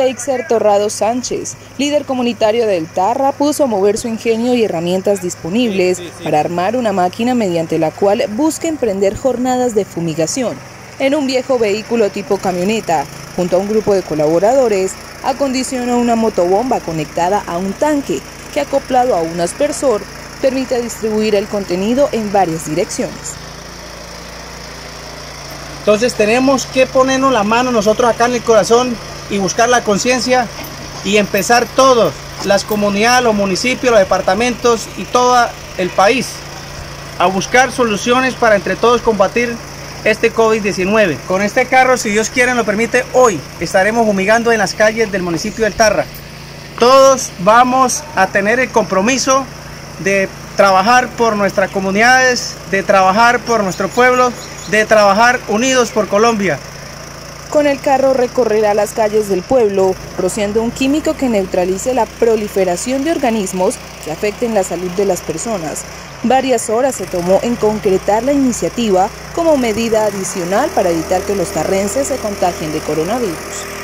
Eixer Torrado Sánchez, líder comunitario del Tarra, puso a mover su ingenio y herramientas disponibles para armar una máquina mediante la cual busca emprender jornadas de fumigación en un viejo vehículo tipo camioneta. Junto a un grupo de colaboradores, acondicionó una motobomba conectada a un tanque que, acoplado a un aspersor, permite distribuir el contenido en varias direcciones. Entonces tenemos que ponernos la mano nosotros acá en el corazón y buscar la conciencia y empezar todos, las comunidades, los municipios, los departamentos y todo el país, a buscar soluciones para entre todos combatir este COVID-19. Con este carro, si Dios quiere lo permite, hoy estaremos fumigando en las calles del municipio del Tarra. Todos vamos a tener el compromiso de trabajar por nuestras comunidades, de trabajar por nuestro pueblo, de trabajar unidos por Colombia. Con el carro recorrerá las calles del pueblo, rociando un químico que neutralice la proliferación de organismos que afecten la salud de las personas. Varias horas se tomó en concretar la iniciativa como medida adicional para evitar que los tarrenses se contagien de coronavirus.